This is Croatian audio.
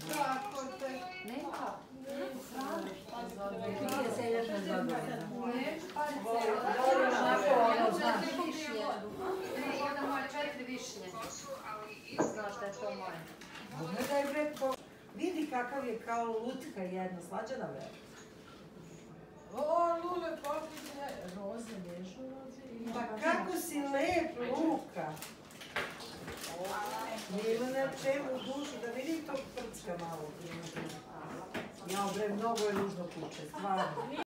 Kako te? Nema. Nije seljačna zadovoljna. Voliš onako ono, znaš. Jedna moja 4 višnje. Znaš da je to moje. Gledaj bre, vidi kakav je kao lutka jedna, slađana bre. O, Lule, popite. Roze, nežno roze. Pa kako si lep, Luka. Nema na čemu dušu, da vidim tog prcka malo. Ja bre, mnogo je ružno kuće, stvarno.